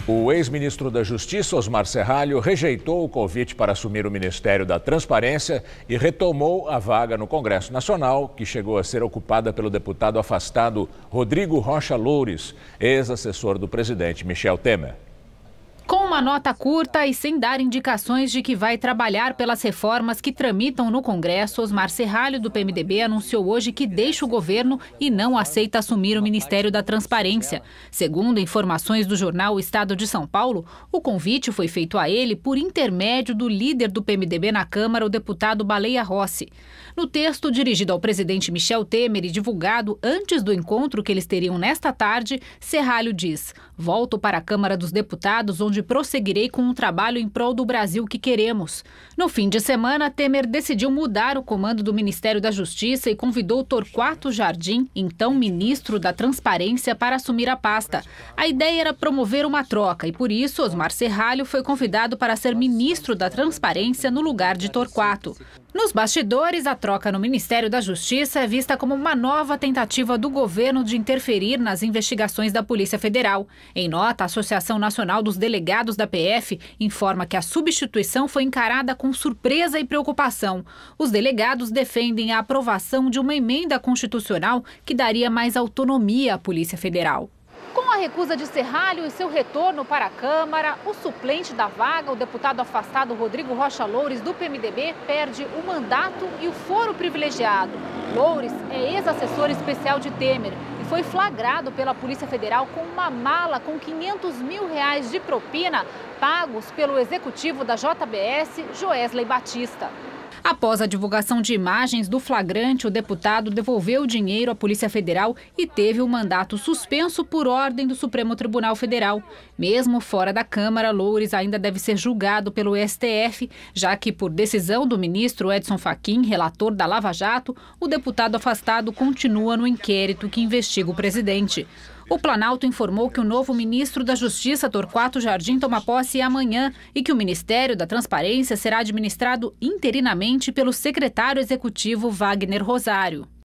O ex-ministro da Justiça, Osmar Serralho, rejeitou o convite para assumir o Ministério da Transparência e retomou a vaga no Congresso Nacional, que chegou a ser ocupada pelo deputado afastado Rodrigo Rocha Loures, ex-assessor do presidente Michel Temer. Com uma nota curta e sem dar indicações de que vai trabalhar pelas reformas que tramitam no Congresso, Osmar Serralho, do PMDB, anunciou hoje que deixa o governo e não aceita assumir o Ministério da Transparência. Segundo informações do jornal O Estado de São Paulo, o convite foi feito a ele por intermédio do líder do PMDB na Câmara, o deputado Baleia Rossi. No texto dirigido ao presidente Michel Temer e divulgado antes do encontro que eles teriam nesta tarde, Serralho diz: "Volto para a Câmara dos Deputados, onde prosseguirei com um trabalho em prol do Brasil que queremos." No fim de semana, Temer decidiu mudar o comando do Ministério da Justiça e convidou Torquato Jardim, então ministro da Transparência, para assumir a pasta. A ideia era promover uma troca e, por isso, Osmar Serralho foi convidado para ser ministro da Transparência no lugar de Torquato. Nos bastidores, a troca no Ministério da Justiça é vista como uma nova tentativa do governo de interferir nas investigações da Polícia Federal. Em nota, a Associação Nacional dos Delegados da PF informa que a substituição foi encarada com surpresa e preocupação. Os delegados defendem a aprovação de uma emenda constitucional que daria mais autonomia à Polícia Federal. Com a recusa de Serralho e seu retorno para a Câmara, o suplente da vaga, o deputado afastado Rodrigo Rocha Loures, do PMDB, perde o mandato e o foro privilegiado. Loures é ex-assessor especial de Temer e foi flagrado pela Polícia Federal com uma mala com R$500 mil de propina pagos pelo executivo da JBS, Joesley Batista. Após a divulgação de imagens do flagrante, o deputado devolveu o dinheiro à Polícia Federal e teve o mandato suspenso por ordem do Supremo Tribunal Federal. Mesmo fora da Câmara, Loures ainda deve ser julgado pelo STF, já que, por decisão do ministro Edson Fachin, relator da Lava Jato, o deputado afastado continua no inquérito que investiga o presidente. O Planalto informou que o novo ministro da Justiça, Torquato Jardim, toma posse amanhã e que o Ministério da Transparência será administrado interinamente pelo secretário executivo Wagner Rosário.